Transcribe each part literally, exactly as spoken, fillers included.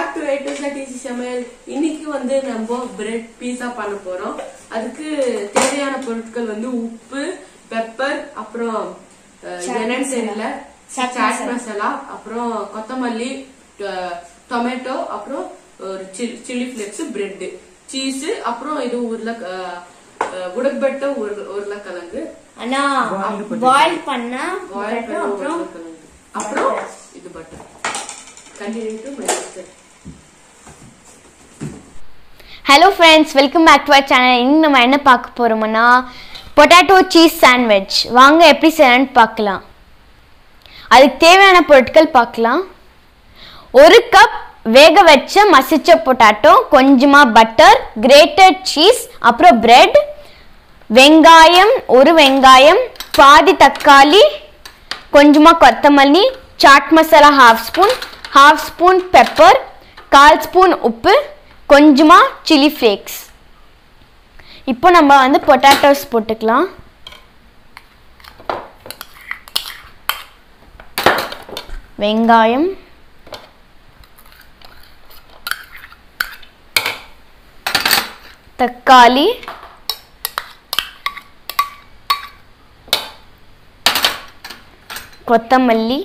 Back to ஐட்டம்ஸ்ல DC சமையல். இன்னைக்கு வந்து நம்ம பிரெட் பீஸா பண்ண போறோம். அதுக்கு தேவையான பொருட்கள் வந்து உப்பு, பெப்பர், அப்புறம் என்னன்னு தெரியல, சாட் மசாலா, அப்புறம் கொத்தமல்லி, டொமேட்டோ, அப்புறம் ஒரு சில்லி பிளேக்ஸ், பிரெட், சீஸ், அப்புறம் இது உருளை உடற்பட்ட உருளைக்கிழங்கு. ஆனா பாயில் பண்ண அப்புறம் அப்புறம் இது butter. Hello friends, welcome back to our channel. இன்னும் நம்ம என்ன பார்க்க போறோம்னா பொட்டேட்டோ சீஸ் சாண்ட்விச். வாங்க எப்படி செய்யலாம்னு பார்க்கலாம். அதுக்கு தேவையான பொருட்கள் பார்க்கலாம். ஒரு கப் வேக வச்ச மசிச்ச பொட்டேட்டோ, கொஞ்சமா பட்டர், கிரேட்டட் சீஸ், அப்புறம் பிரெட், வெங்காயம், ஒரு வெங்காயம், பாதி தக்காளி, கொஞ்சமா கொத்தமல்லி, chaat masala half spoon, half spoon pepper, கால் ஸ்பூன் உப்பு, கொஞ்சமா சில்லி ஃப்ளேக்ஸ். இப்போ நம்ம வந்து பொட்டேட்டோஸ் போட்டுக்கலாம். வெங்காயம், தக்காளி, கொத்தமல்லி,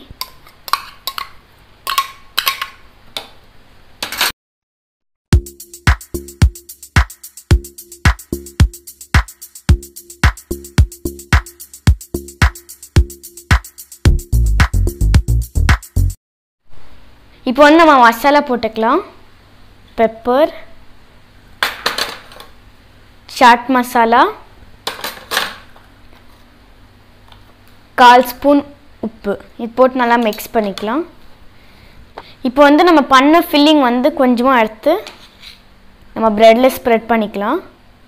இப்போ வந்து நம்ம மசாலா போட்டுக்கலாம். பெப்பர், சாட் மசாலா, கால் ஸ்பூன் உப்பு, இது போட்டு நல்லா மிக்ஸ் பண்ணிக்கலாம். இப்போ வந்து நம்ம பண்ண ஃபில்லிங் வந்து கொஞ்சமாக எடுத்து நம்ம ப்ரெட்டில் ஸ்ப்ரெட் பண்ணிக்கலாம்.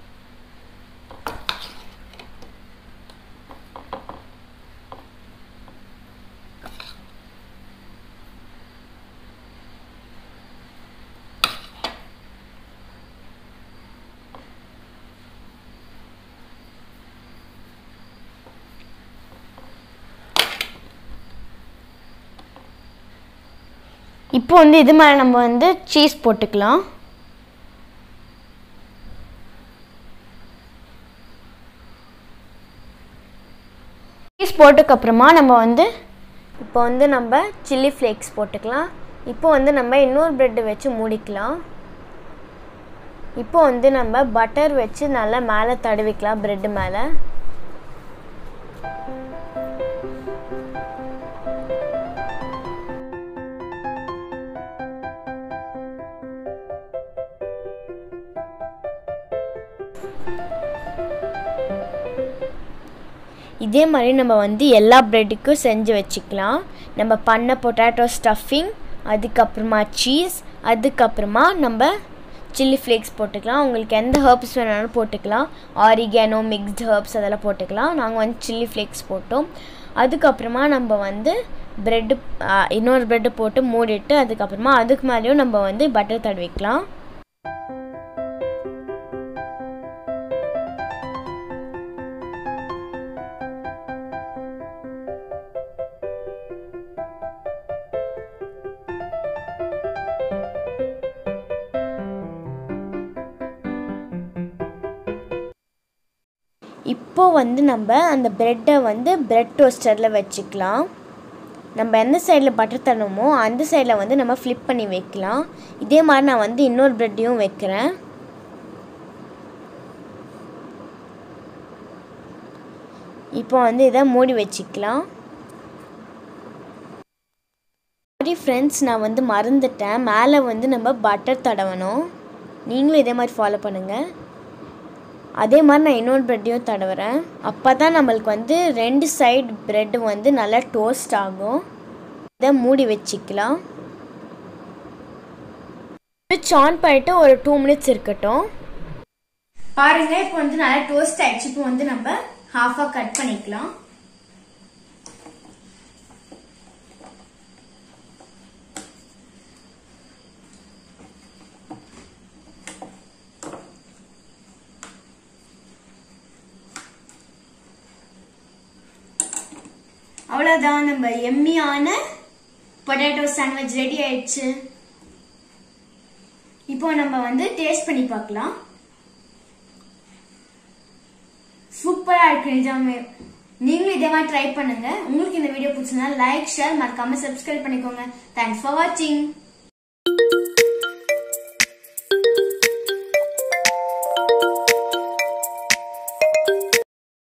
இப்போ வந்து இது மேலே நம்ம வந்து சீஸ் போட்டுக்கலாம். சீஸ் போட்டதுக்கப்புறமா நம்ம வந்து இப்போ வந்து நம்ம சில்லி ஃப்ளேக்ஸ் போட்டுக்கலாம். இப்போ வந்து நம்ம இன்னொரு ப்ரெட்டு வச்சு மூடிக்கலாம். இப்போ வந்து நம்ம பட்டர் வச்சு நல்லா மேலே தடவிக்கலாம் ப்ரெட்டு மேலே. இதே மாதிரி நம்ம வந்து எல்லா ப்ரெட்டுக்கும் செஞ்சு வச்சுக்கலாம். நம்ம பண்ண பொட்டேட்டோ ஸ்டஃபிங், அதுக்கப்புறமா சீஸ், அதுக்கப்புறமா நம்ம சில்லி ஃப்ளேக்ஸ் போட்டுக்கலாம். உங்களுக்கு எந்த ஹர்ப்ஸ் வேணாலும் போட்டுக்கலாம். ஆரிகானோ, மிக்ஸ்டு ஹர்ப்ஸ் அதெல்லாம் போட்டுக்கலாம். நாங்கள் வந்து சில்லி ஃப்ளேக்ஸ் போட்டோம். அதுக்கப்புறமா நம்ம வந்து ப்ரெட்டு இன்னொரு ப்ரெட்டு போட்டு மூடிட்டு அதுக்கப்புறமா அதுக்கு மேலேயும் நம்ம வந்து பட்டர் தடவிக்கலாம். இப்போ வந்து நம்ம அந்த ப்ரெட்டை வந்து ப்ரெட் டோஸ்டரில் வச்சுக்கலாம். நம்ம எந்த சைடில் பட்டர் தரணுமோ அந்த சைடில் வந்து நம்ம ஃப்ளிப் பண்ணி வைக்கலாம். இதே மாதிரி நான் வந்து இன்னொரு ப்ரெட்டையும் வைக்கிறேன். இப்போ வந்து இதை மூடி வச்சுக்கலாம். சாரி ஃப்ரெண்ட்ஸ், நான் வந்து மறந்துட்டேன். மேலே வந்து நம்ம பட்டர் தடவணும். நீங்களும் இதே மாதிரி ஃபாலோ பண்ணுங்கள். அதே மாதிரி நான் இன்னொரு ப்ரெட்டையும் தடவுறேன். அப்போ தான் நம்மளுக்கு வந்து ரெண்டு சைடு ப்ரெட்டு வந்து நல்லா டோஸ்ட் ஆகும். இதை மூடி வச்சுக்கலாம். ஸ்விட்ச் ஆன் பண்ணிட்டு ஒரு டூ மினிட்ஸ் இருக்கட்டும். பாருங்க, இப்போ வந்து நல்லா டோஸ்ட் ஆயிடுச்சு. இப்போ வந்து நம்ம ஹாஃபா கட் பண்ணிக்கலாம். அவ்வளவுதான், நம்ம எம்மியான பொட்டேட்டோ சாண்ட்விச் ரெடி ஆயிடுச்சு. இப்போ நம்ம வந்து டேஸ்ட் பண்ணி பார்க்கலாம். சூப்பரா இருக்கு நிஜமே. நீங்களும் இதே மாதிரி ட்ரை பண்ணுங்க. உங்களுக்கு இந்த வீடியோ பிடிச்சிருந்தா லைக் ஷேர் மறக்காம சப்ஸ்கிரைப் பண்ணிக்கோங்க. தேங்க்ஸ் ஃபார் வாட்சிங்.